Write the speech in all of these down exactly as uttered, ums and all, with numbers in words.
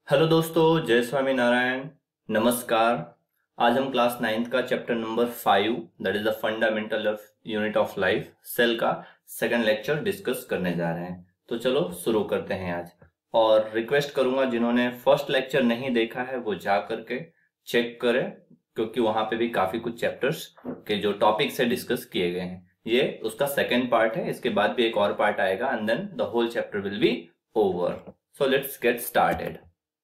Hello दोस्तों, जय स्वामी नारायण, नमस्कार। आज हम क्लास नाइन्थ का chapter number five that is the fundamental of unit of life cell का सेकंड लेक्चर डिस्कस करने जा रहे हैं। तो चलो शुरू करते हैं आज। और रिक्वेस्ट करूंगा जिन्होंने फर्स्ट लेक्चर नहीं देखा है वो जा करके चेक करें, क्योंकि वहां पे भी काफी कुछ चैप्टर्स के जो टॉपिक से डिस्कस किए गए हैं। ये उसका सेकेंड पार्ट है, इसके बाद भी एक और पार्ट आएगा and then the whole chapter will be over. So let's get started.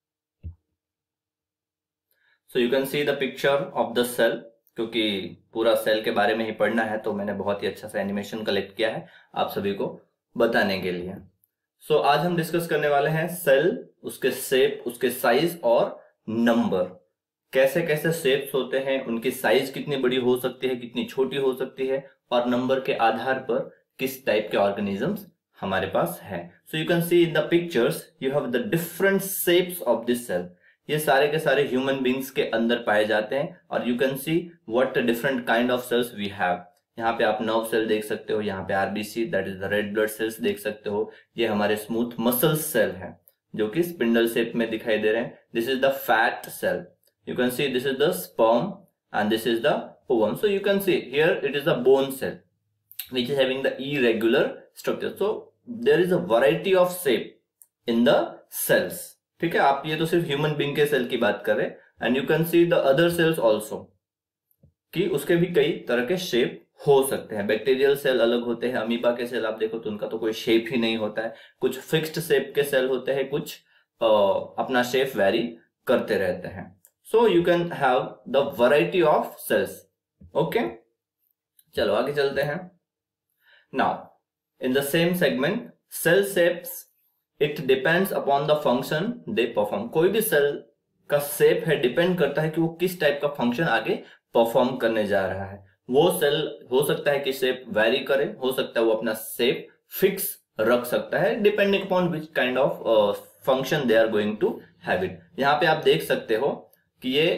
So you can see the picture of the cell, क्योंकि पूरा सेल के बारे में ही पढ़ना है तो मैंने बहुत ही अच्छा सा एनिमेशन कलेक्ट किया है आप सभी को बताने के लिए। सो so, आज हम डिस्कस करने वाले हैं सेल, उसके शेप, उसके साइज और नंबर। कैसे कैसे शेप्स होते हैं, उनकी साइज कितनी बड़ी हो सकती है, कितनी छोटी हो सकती है, और नंबर के आधार पर किस टाइप के ऑर्गेनिजम्स हमारे पास है। So you can see in the pictures you have the different shapes of this cell. ये सारे के सारे ह्यूमन बींग्स के अंदर पाए जाते हैं और you can see what different kind of cells we have. यहाँ पे आप नर्व सेल देख सकते हो, यहाँ पे RBC that is the red blood cells देख सकते हो। ये हमारे स्मूथ मसल सेल है जो कि स्पिंडल शेप में दिखाई दे रहे हैं। This is the fat cell, you can see this is the sperm and this is the ovum. So you can see here it is the bone cell which is having the irregular structure. So there is a variety of shape in the cells. ठीक है, आप ये तो सिर्फ human being के cell की बात कर रहे हैं and you can see the other cells also कि उसके भी कई तरह के शेप हो सकते हैं। बैक्टीरियल सेल अलग होते हैं, अमीबा के सेल आप देखो तो उनका तो कोई शेप ही नहीं होता है। कुछ फिक्स्ड शेप के सेल होते हैं, कुछ आ, अपना शेप वेरी करते रहते हैं। So you can have the variety of cells. Okay, चलो आगे चलते हैं। Now in the same segment cell shapes it depends upon the function they perform. कोई भी सेल का शेप है डिपेंड करता है कि वो किस टाइप का फंक्शन आगे परफॉर्म करने जा रहा है। वो सेल हो सकता है कि शेप वेरी करे, हो सकता है वो अपना शेप फिक्स रख सकता है depending upon which kind of function they are going to have it. यहाँ पे आप देख सकते हो कि ये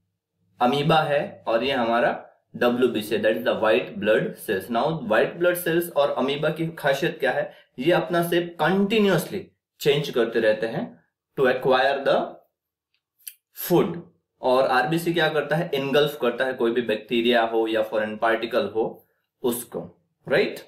अमीबा है और ये हमारा W B C that is the white blood cells. Now white blood cells और अमीबा की खासियत क्या है, ये अपना शेप कंटिन्यूअसली चेंज करते रहते हैं टू एक्वायर द फूड। और आरबीसी क्या करता है, इनगल्फ करता है कोई भी बैक्टीरिया हो या फॉरेन पार्टिकल हो उसको, right.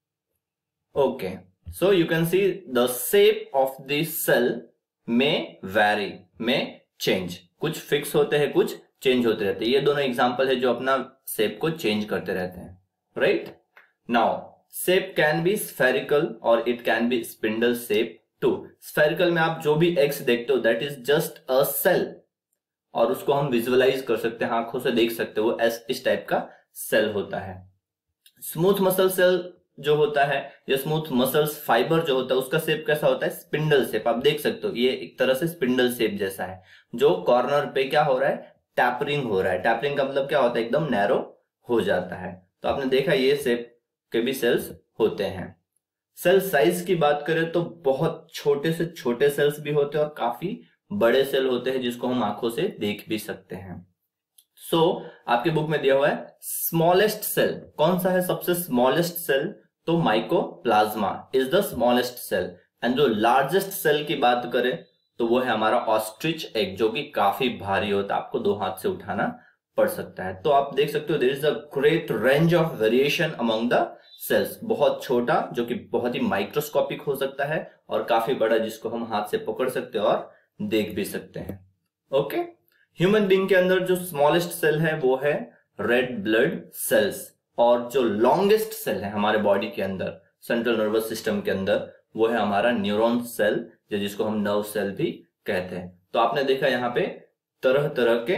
Okay, so you can see the shape of the cell में वैरी, में चेंज, कुछ फिक्स होते हैं कुछ चेंज होते रहते हैं। ये दोनों एग्जांपल है जो अपना शेप को चेंज करते रहते हैं, right. Now shape can be spherical और it can be spindle shape too. Spherical में आप जो भी एक्स देखते हो that is just a cell, और उसको हम विजुअलाइज कर सकते हैं, आंखों से देख सकते हो, इस टाइप का सेल होता है। स्मूथ मसल सेल जो होता है, या स्मूथ मसल्स फाइबर जो होता है, उसका शेप कैसा होता है, स्पिंडल शेप। आप देख सकते हो ये एक तरह से स्पिंडल शेप जैसा है, जो कॉर्नर पे क्या हो रहा है, टैपरिंग हो रहा है। टैपरिंग का मतलब क्या होता है, एकदम नैरो हो जाता है। तो आपने देखा ये शेप के भी सेल्स होते हैं। सेल साइज की बात करें तो बहुत छोटे से छोटे सेल्स भी होते हैं और काफी बड़े सेल होते हैं जिसको हम आंखों से देख भी सकते हैं। सो so, आपके बुक में दिया हुआ है स्मॉलेस्ट सेल। कौन सा है सबसे स्मॉलेस्ट सेल, तो mycoplasma is the smallest cell. And जो लार्जेस्ट सेल की बात करें तो वो है हमारा ऑस्ट्रिच एग, जो कि काफी भारी होता है, आपको दो हाथ से उठाना पड़ सकता है। तो आप देख सकते हो there is a great range of variation among the cells. बहुत छोटा जो कि बहुत ही माइक्रोस्कोपिक हो सकता है, और काफी बड़ा जिसको हम हाथ से पकड़ सकते हैं और देख भी सकते हैं। ओके, ह्यूमन बीइंग के अंदर जो स्मॉलेस्ट सेल है वो है रेड ब्लड सेल्स, और जो लॉन्गेस्ट सेल है हमारे बॉडी के अंदर, सेंट्रल नर्वस सिस्टम के अंदर, वो है हमारा न्यूरॉन सेल, जो जिसको हम नर्व सेल भी कहते हैं। तो आपने देखा यहाँ पे तरह तरह के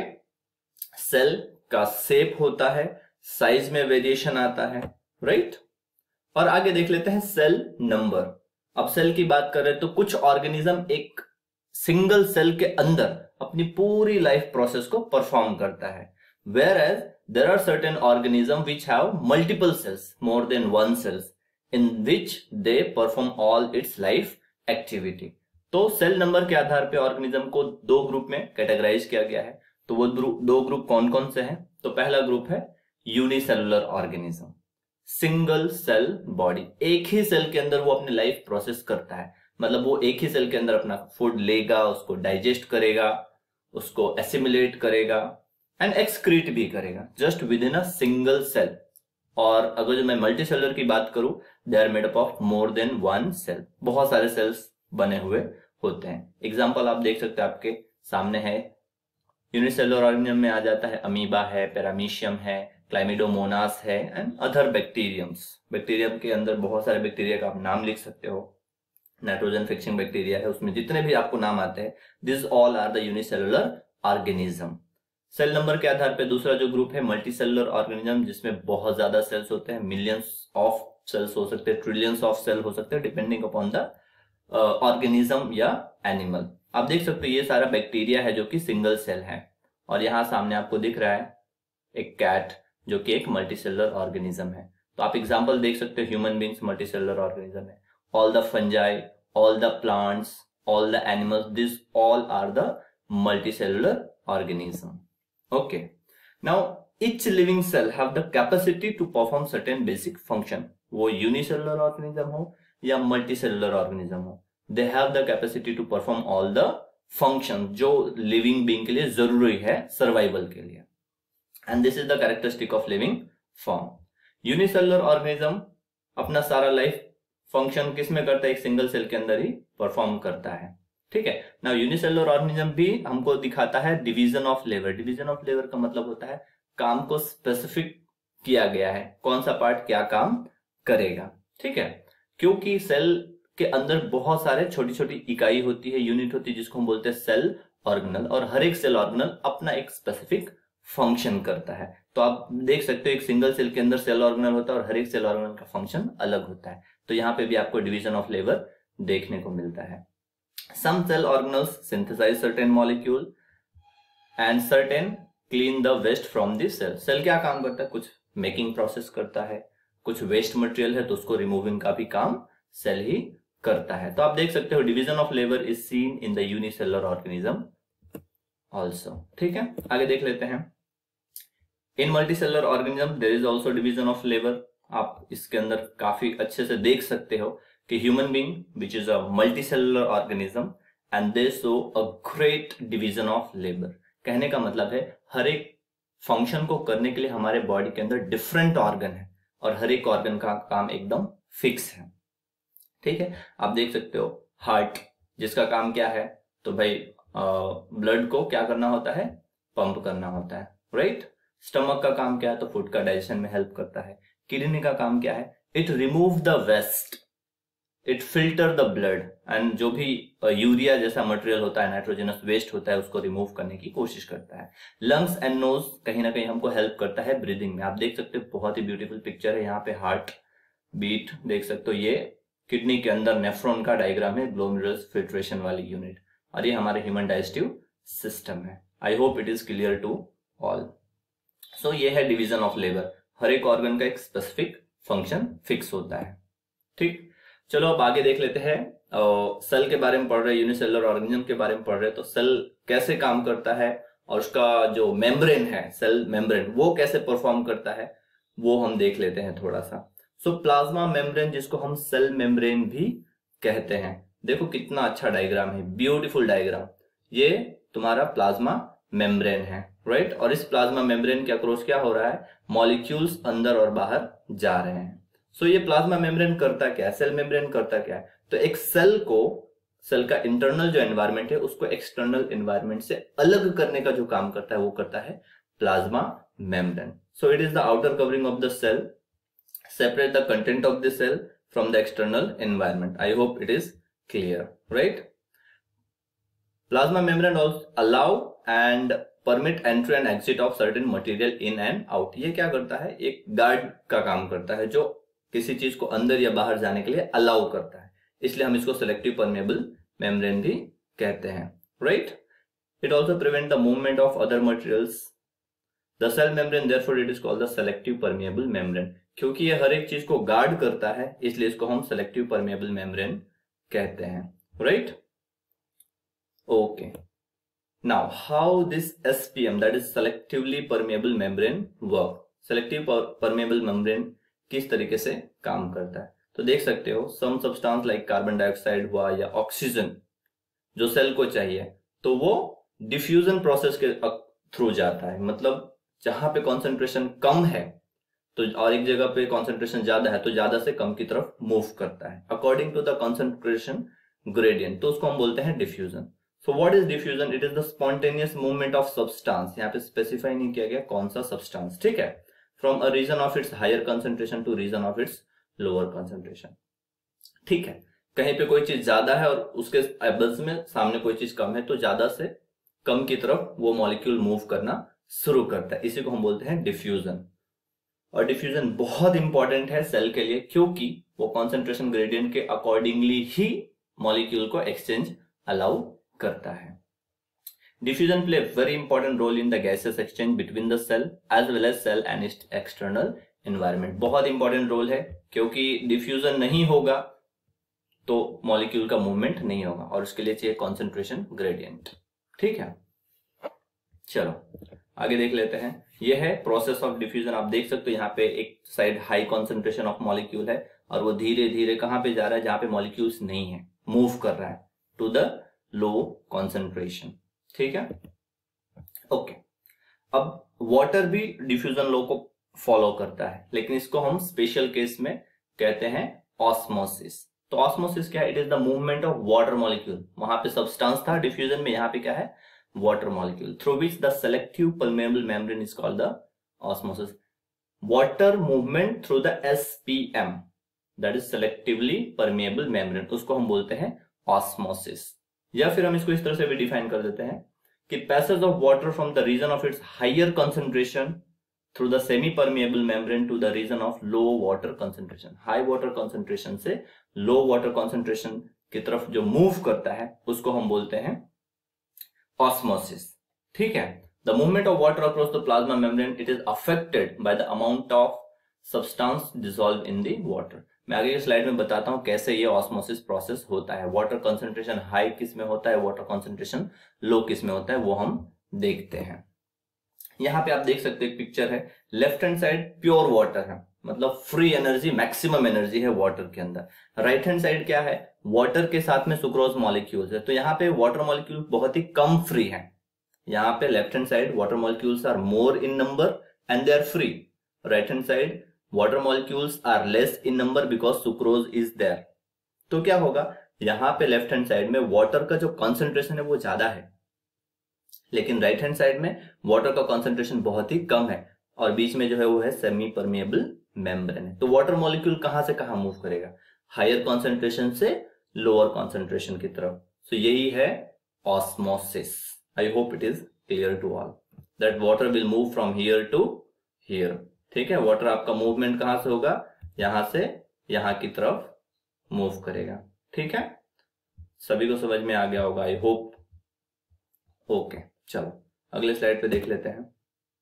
सेल का शेप होता है, साइज में वेरिएशन आता है, राइट। और आगे देख लेते हैं सेल नंबर। अब सेल की बात करें तो कुछ ऑर्गेनिज्म एक सिंगल सेल के अंदर अपनी पूरी लाइफ प्रोसेस को परफॉर्म करता है, whereas there are certain organism which have multiple cells, more than one cells, in which they perform all its life activity. तो सेल नंबर के आधार पे ऑर्गेनिज्म को दो ग्रुप में कैटेगराइज किया गया है। तो वो दो ग्रुप कौन कौन से हैं, तो पहला ग्रुप है unicellular organism, single cell body, एक ही सेल के अंदर वो अपनी लाइफ प्रोसेस करता है। मतलब वो एक ही सेल के अंदर अपना फूड लेगा, उसको डाइजेस्ट करेगा, उसको एसिमिलेट करेगा एंड एक्सक्रीट भी करेगा just within a single cell. और अगर जो मैं मल्टी सेलुलर की बात करूं, they are made up of more than one cell, बहुत सारे सेल्स बने हुए होते हैं। एग्जाम्पल आप देख सकते हैं, आपके सामने है। यूनिसेलुलर ऑर्गेनिज्म में आ जाता है अमीबा है, पैरामीशियम है, क्लाइमिडोमोनास है एंड अदर बैक्टीरियम्स। बैक्टीरियम के अंदर बहुत सारे बैक्टीरिया का आप नाम लिख सकते हो, नाइट्रोजन फिक्सिंग बैक्टीरिया है, उसमें जितने भी आपको नाम आते हैं, this all are the unicellular organism. Cell number के आधार पे दूसरा जो ग्रुप है मल्टी सेलुलर ऑर्गेनिज्म, जिसमें बहुत ज्यादा सेल्स होते हैं, मिलियंस ऑफ सेल्स हो सकते हैं, ट्रिलियंस ऑफ सेल हो सकते हैं, डिपेंडिंग अपॉन द ऑर्गेनिज्म या एनिमल। आप देख सकते हो ये सारा बैक्टीरिया है जो कि सिंगल सेल है। और यहाँ सामने आपको दिख रहा है एक कैट जो कि एक मल्टी सेलुलर ऑर्गेनिज्म है। तो आप एग्जाम्पल देख सकते हो, human beings multicellular organism है, all the fungi, all the plants, all the animals, these all are the multicellular organism. Okay. Now each living cell have the capacity to perform certain basic function. वो unicellular organism हो या multicellular organism हो, they have the capacity to perform all the function जो living being के लिए जरूरी है survival के लिए. And this is the characteristic of living form. Unicellular organism अपना सारा लाइफ फंक्शन किस में करता है, एक सिंगल सेल के अंदर ही परफॉर्म करता है। ठीक है ना। यूनिसेलुलर ऑर्गेनिज्म भी हमको दिखाता है division of labour. Division of labour का मतलब होता है काम को स्पेसिफिक किया गया है, कौन सा पार्ट क्या काम करेगा। ठीक है, क्योंकि सेल के अंदर बहुत सारे छोटी छोटी इकाई होती है, यूनिट होती है, जिसको हम बोलते हैं सेल ऑर्गेनल, और हर एक सेल ऑर्गेनल अपना एक स्पेसिफिक फंक्शन करता है। तो आप देख सकते हो एक सिंगल सेल के अंदर सेल ऑर्गेनल होता है और हर एक सेल ऑर्गेनल का फंक्शन अलग होता है। तो यहाँ पे भी आपको डिवीजन ऑफ लेबर देखने को मिलता है। Some cell organelles synthesize certain molecule and certain clean the waste from this cell. Cell क्या काम करता है, कुछ मेकिंग प्रोसेस करता है, कुछ वेस्ट मटेरियल है तो उसको रिमूविंग का भी काम सेल ही करता है। तो आप देख सकते हो division of labour is seen in the unicellular organism also. ठीक है, आगे देख लेते हैं। In multicellular organism there is also division of labour. आप इसके अंदर काफी अच्छे से देख सकते हो कि human being which is a multicellular organism and they show a great division of labour. कहने का मतलब है हर एक फंक्शन को करने के लिए हमारे बॉडी के अंदर डिफरेंट ऑर्गन है और हर एक ऑर्गन का काम एकदम फिक्स है। ठीक है, आप देख सकते हो हार्ट, जिसका काम क्या है, तो भाई ब्लड को क्या करना होता है, पंप करना होता है, राइट। स्टमक का काम क्या है, तो फूड का डाइजेशन में हेल्प करता है। किडनी का काम क्या है, it remove the waste, it filter the blood and जो भी यूरिया जैसा मटेरियल होता है, नाइट्रोजनस वेस्ट होता है, उसको रिमूव करने की कोशिश करता है। लंग्स एंड नोज कहीं ना कहीं हमको हेल्प करता है ब्रीदिंग में। आप देख सकते हो बहुत ही ब्यूटीफुल पिक्चर है, यहाँ पे हार्ट बीट देख सकते हो, ये किडनी के अंदर नेफ्रॉन का डायग्राम है, ग्लोमेरुलस फिल्ट्रेशन वाली यूनिट, और ये हमारे ह्यूमन डाइजेस्टिव सिस्टम है। I hope it is clear to all. So ये है डिवीजन ऑफ लेबर, हर एक ऑर्गन का एक स्पेसिफिक फंक्शन फिक्स होता है। ठीक, चलो अब आगे देख लेते हैं। सेल के बारे में पढ़ रहे, यूनिसेलुलर ऑर्गेनिज्म के बारे में पढ़ रहे, तो सेल कैसे काम करता है और उसका जो मेम्ब्रेन है, सेल मेम्ब्रेन, वो कैसे परफॉर्म करता है, वो हम देख लेते हैं थोड़ा सा। सो प्लाज्मा मेम्ब्रेन, जिसको हम सेल मेम्ब्रेन भी कहते हैं, देखो कितना अच्छा डायग्राम है, ब्यूटीफुल डायग्राम। ये तुम्हारा प्लाज्मा मेम्ब्रेन है, राइट। और इस प्लाज्मा मेम्ब्रेन के अक्रॉस क्या हो रहा है, मॉलिक्यूल्स अंदर और बाहर जा रहे हैं। सो so, ये प्लाज्मा मेम्ब्रेन करता क्या है, सेल मेम्ब्रेन करता क्या है, तो एक सेल को, सेल का इंटरनल जो एनवायरनमेंट है उसको एक्सटर्नल एनवायरनमेंट से अलग करने का जो काम करता है वो करता है plasma membrane. So it is the outer covering of the cell, separate the content of the cell from the external environment. I hope it is clear, right? Plasma membrane also allow and permit entry and exit of certain material in and out. ये क्या करता है, एक guard का काम करता है जो किसी चीज को अंदर या बाहर जाने के लिए अलाउ करता है, इसलिए हम इसको सेलेक्टिव परमेबल मेम्ब्रेन भी कहते हैं, right? It also prevent the movement of other materials. The cell membrane, therefore, it is called the selective permeable membrane. क्योंकि ये हर एक चीज को गार्ड करता है, इसलिए इसको हम सेलेक्टिव परमेबल मेम्ब्रेन कहते हैं, right. Okay, now how this SPM, that is selectively permeable membrane work. Selective permeable membrane किस तरीके से काम करता है, तो तो देख सकते हो some substance like carbon dioxide हुआ या ऑक्सीजन जो सेल को चाहिए, तो वो डिफ्यूजन प्रोसेस के थ्रू जाता है। मतलब जहां पे कॉन्सेंट्रेशन कम है तो और एक जगह पे कॉन्सेंट्रेशन ज्यादा है तो ज्यादा से कम की तरफ मूव करता है according to the concentration gradient, तो उसको हम बोलते हैं diffusion. So what is diffusion? It is the spontaneous movement of substance, यहाँ पे स्पेसिफाई नहीं किया गया कौन सा सब्सटेंस, ठीक है, from a region of its higher concentration to region of its lower concentration. ठीक है, कहीं पे कोई चीज ज्यादा है और उसके एबल्स में सामने कोई चीज कम है तो ज्यादा से कम की तरफ वो मॉलिक्यूल मूव करना शुरू करता है, इसी को हम बोलते हैं डिफ्यूजन। और डिफ्यूजन बहुत इंपॉर्टेंट है सेल के लिए क्योंकि वो कॉन्सेंट्रेशन ग्रेडियंट के अकॉर्डिंगली ही मॉलिक्यूल को एक्सचेंज अलाउ करता है। Diffusion play very important role in the gases exchange between the cell as well as cell and its external environment. बहुत इंपॉर्टेंट रोल है क्योंकि डिफ्यूजन नहीं होगा तो मॉलिक्यूल का मूवमेंट नहीं होगा और उसके लिए चाहिए कॉन्सेंट्रेशन ग्रेडियंट। ठीक है, चलो आगे देख लेते हैं। यह है प्रोसेस ऑफ डिफ्यूजन। आप देख सकते हो यहाँ पे एक side high concentration of molecule है और वो धीरे धीरे कहां पे जा रहा है, जहां पे मॉलिक्यूल्स नहीं है, मूव कर रहा है टू द लो कॉन्सेंट्रेशन। ठीक है, ओके। अब वाटर भी डिफ्यूजन लॉ को फॉलो करता है लेकिन इसको हम स्पेशल केस में कहते हैं ऑस्मोसिस। तो ऑस्मोसिस क्या है? It is the movement of water molecule. वहां पे सब्सटेंस था डिफ्यूजन में, यहाँ पे क्या है? Water molecule through which the selective permeable membrane is called the osmosis. Water movement through the SPM, that is selectively permeable membrane, उसको हम बोलते हैं ऑस्मोसिस। या फिर हम इसको इस तरह से भी डिफाइन कर देते हैं कि passage of water from the region of its higher concentration through the semi permeable membrane to the region of low water concentration. High water concentration से लो वाटर कंसंट्रेशन की तरफ जो मूव करता है उसको हम बोलते हैं ऑस्मोसिस। ठीक है, the movement of water across the plasma membrane, it is affected by the amount of substance dissolve in the water. मैं आगे की स्लाइड में बताता हूं कैसे ये ऑस्मोसिस प्रोसेस होता है। वाटर कंसंट्रेशन हाई किस में होता है, वाटर कंसंट्रेशन लो किस में होता है, वो हम देखते हैं। यहाँ पे आप देख सकते हैं पिक्चर है, left hand side pure water है, मतलब फ्री एनर्जी, मैक्सिमम एनर्जी है वाटर के अंदर। राइट हैंड साइड क्या है? वाटर के साथ में सुक्रोज मॉलिक्यूल्स है, तो यहाँ पे वाटर मॉलिक्यूल बहुत ही कम फ्री है। यहाँ पे left hand side water molecules are more in number and they are free. Right hand side water molecules are less in number because sucrose is there. तो क्या होगा, यहाँ पे लेफ्ट हैंड साइड में वाटर का जो कॉन्सेंट्रेशन है वो ज्यादा है, लेकिन राइट हैंड साइड में वाटर का कॉन्सेंट्रेशन बहुत ही कम है और बीच में जो है वो है सेमी परमेबल मेम्ब्रेन है। तो वाटर मॉलिक्यूल कहां से कहां मूव करेगा? हायर कॉन्सेंट्रेशन से लोअर कॉन्सेंट्रेशन की तरफ। सो so, यही है osmosis. I hope it is clear to all that water will move from here to here. ठीक है, वाटर आपका मूवमेंट कहां से होगा? यहां से यहां की तरफ मूव करेगा। ठीक है, सभी को समझ में आ गया होगा आई होप। ओके, चलो अगले स्लाइड पे देख लेते हैं।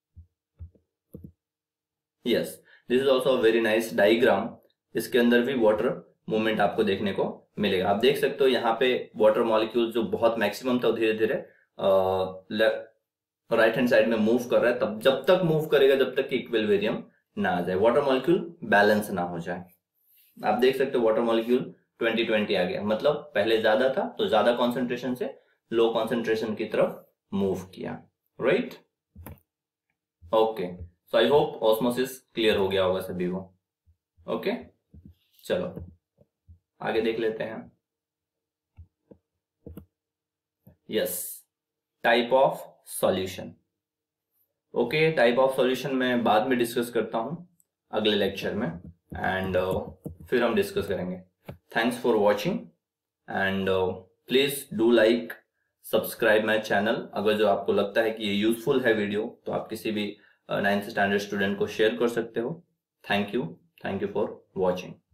Yes, this is also very nice diagram. इसके अंदर भी वाटर मूवमेंट आपको देखने को मिलेगा। आप देख सकते हो यहाँ पे वाटर मॉलिक्यूल जो बहुत मैक्सिमम था धीरे धीरे राइट हैंड साइड में मूव कर रहा है। तब जब तक मूव करेगा जब तक कि इक्विलिब्रियम ना आ जाए, वाटर मॉलिक्यूल बैलेंस ना हो जाए। आप देख सकते हो वाटर मॉलिक्यूल ट्वेंटी ट्वेंटी आ गया, मतलब पहले ज्यादा था तो ज्यादा कॉन्सेंट्रेशन से लो कॉन्सेंट्रेशन की तरफ मूव किया। Right, okay, so I hope osmosis clear हो गया होगा सभी को। ओके, चलो आगे देख लेते हैं। Yes, type of solution. Okay, type of solution मैं बाद में डिस्कस करता हूं अगले लेक्चर में एंड uh, फिर हम डिस्कस करेंगे। Thanks for watching and please do like subscribe my channel. अगर जो आपको लगता है कि ये यूजफुल है वीडियो तो आप किसी भी नाइन्थ स्टैंडर्ड स्टूडेंट को शेयर कर सकते हो। Thank you, thank you for watching.